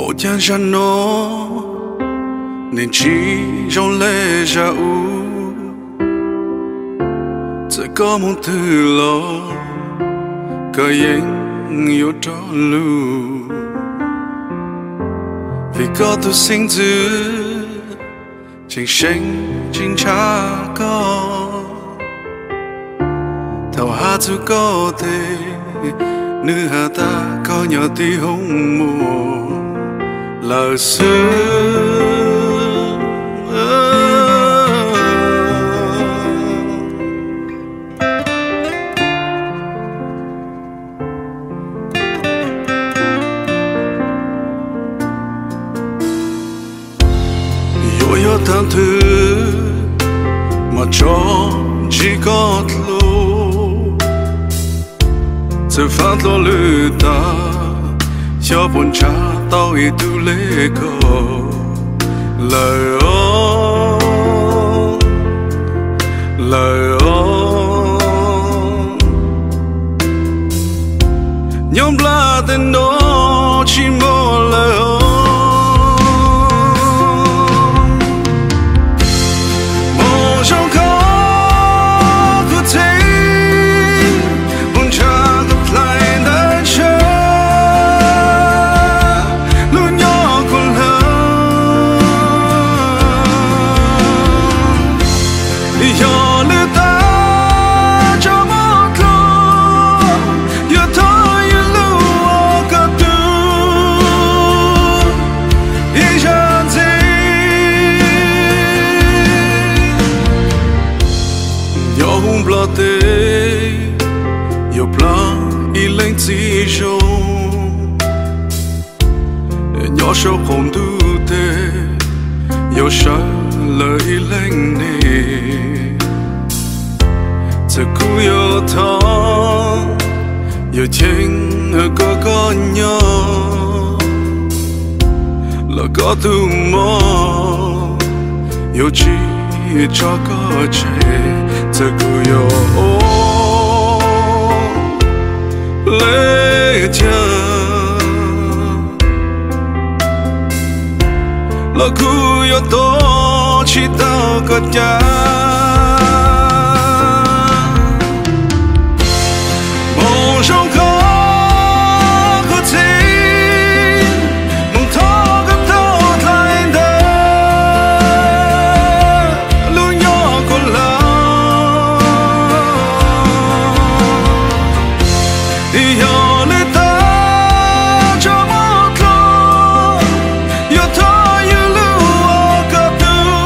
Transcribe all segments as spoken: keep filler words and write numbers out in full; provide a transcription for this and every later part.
Ô cha cha nó nên chỉ trong lẽ ra u sẽ có một thứ lo cái anh yêu cho lu vì có tôi sinh dữ chính sinh chính cha có thảo hát chú có thể nữ hà ta có nhỏ tí hông mùa lời xưa yo yo tháng thứ mà cho chỉ có lô sẽ phát lo lư ta cho buồn cha tao ý tu lê có lời ô lời ô nhóm la tên nó chỉ một lời ô một trong khó có thể buồn cha gặp lại đã chờ luôn nhỏ còn hơn giờ lưu ta cho một lúc giờ thôi yêu lưu cả tu ý chẳng gì yo hùng blo tê yo plan y lên chỉ rong nhỏ sâu không tu tê yo sa lời y lên nèจะกูyo thong yo chinh có có nhỏ là có tu mò yo chỉ cho có chếจะกูyo lệ cha làกูyo to chỉ tao có cha梦中可可听，梦透个头来的路要过了，有了的这么多，有他有路我个度，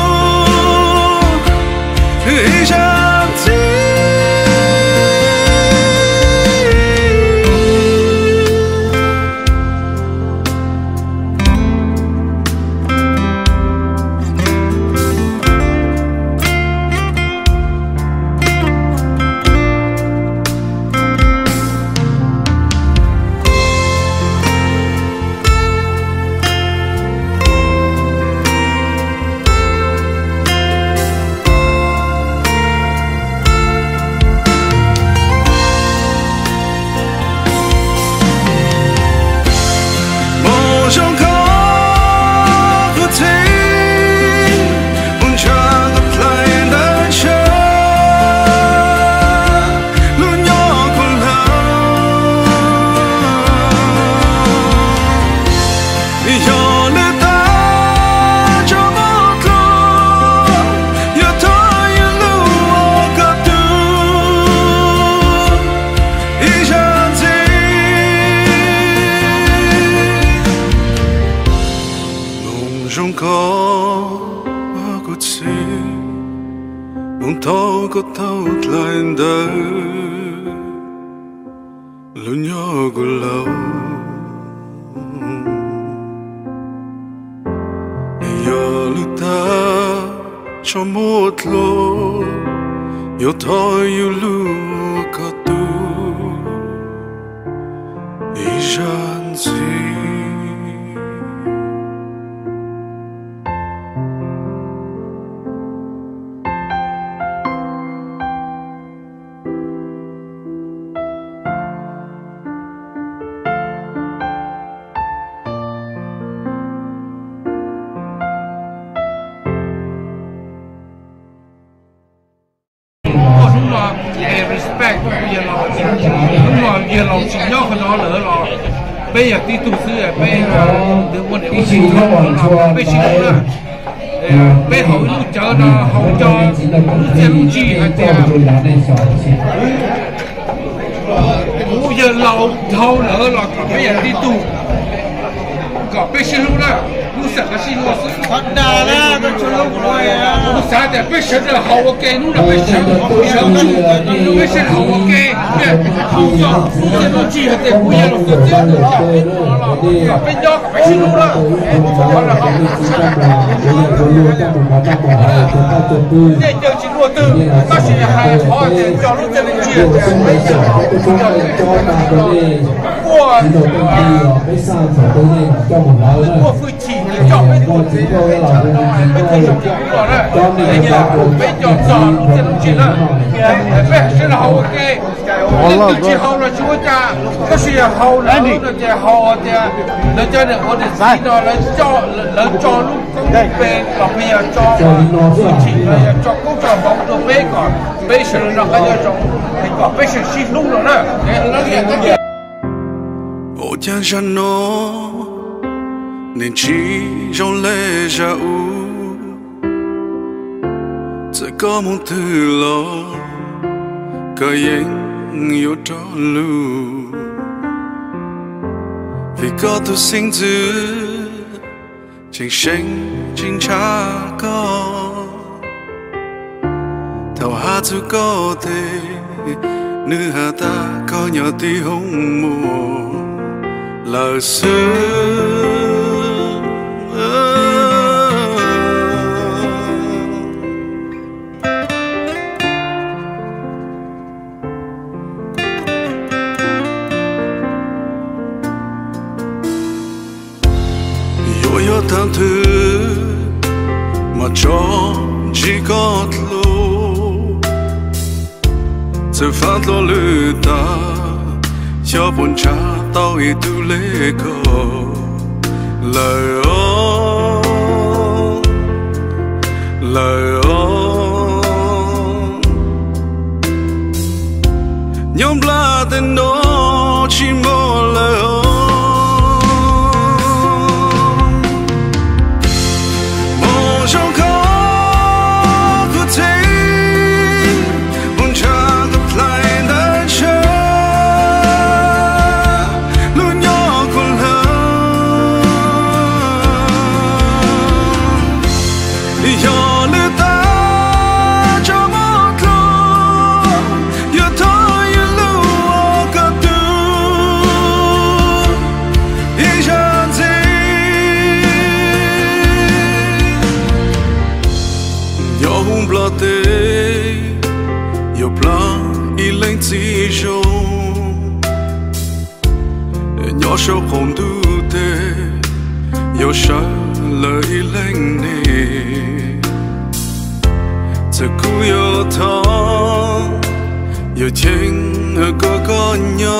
一想起。Trong có có gì muốn thâu có thâu lại đời luôn nhỏ của lâu giờ lúc ta cho một lô yêu thôi yêu lưu có tu ý gian gì giờ lòng chỉ nhau cái nó lỡ rồi bây giờ đi tu sư bây giờ được một điều gì đó là bây giờ nữa bây hậu lúc chờ nó hậu cho lúc giờ lúc chi hay thế bây giờ lâu thâu nữa là bây giờ đi tu có bây giờ lúc đó lúc sao cái gì lúc thật đà ra cái chỗ lúc rồi à lúc sao thì bây giờ là hậu ok lúc là bây giờ bây giờ bây giờ hậu ok hậu cho lúc giờ lúc chi hay thế bây giờ lúc giờ bây giờ bây giờ lúc đó để cho chị đua tư ta chỉ hay họ để cho lúc giờ lúc chi bây giờ qua qua phương chỉ cho mấy đua thì mấy thầy trong trường đó đấy đấy là mấy chọn chọn lúc giờ lúc chi đó bây giờ là hậu ok nhưng chỉ hậu là chúa cha cái gì hậu là nó chỉ hậu thì nó cho được có được gì đó là cho là cho lúc công về và bây giờ cho phương chỉ là cho công cho bóng đồ bê còn bây giờ nó cái giờ trong thì còn bây giờ xin lúc rồi đó nó hiện cái gì ô cha cha nó nên chỉ trong lệ ra u chỉ có một thứ lo cái anh yêu cho lu vì có tu sinh dữ chính sinh chính cha có thảo hát dù có thể nữ hà ta có nhỏ tí hông mùa lời xưa yo tham thứ mà cho chỉ có lô sự phát lo lư ta cho buồn cha tao ý tu lê có lời ô lời ô nhóm la tên nó chỉ một lời ô yo plan il lenzi jo nhỏ sâu không douté yo sha le il lenni ce cu yo ta yo ching có có nhỏ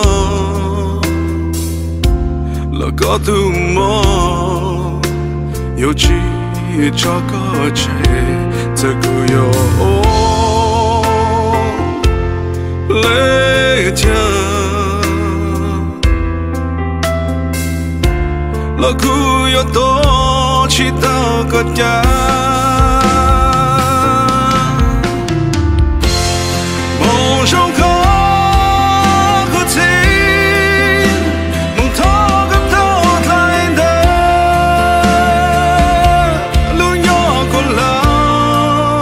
là có tu mo yo chỉ cho có che ce cu yo lệ cha là cu yo to chỉ tao có cha mong trong khó có thể mong thọ gặp thọ thay đời luôn nhỏ còn lao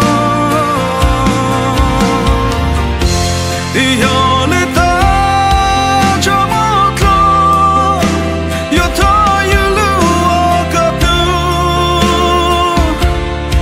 thì nhỏ lên ta cho một lo yo thôi you lưu gặp tu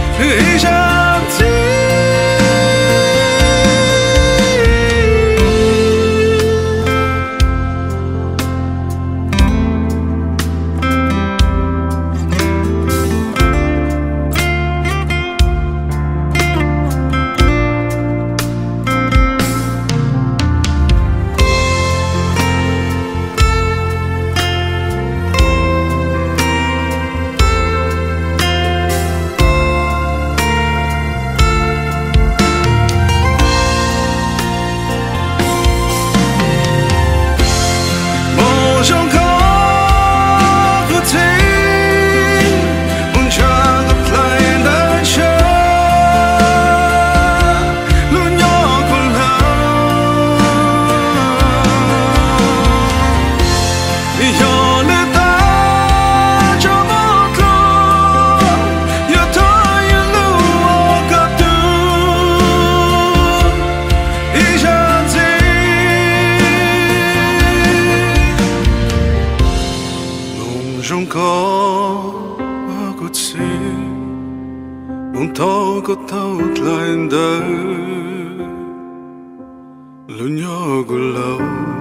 trong có có chi muốn thâu có thâu lại đời lu nhỏ của lâu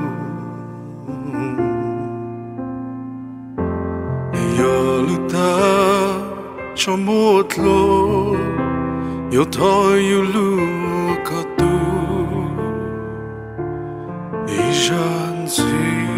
giờ lu ta cho một lô yêu thôi yêu lu có tu ý gian gì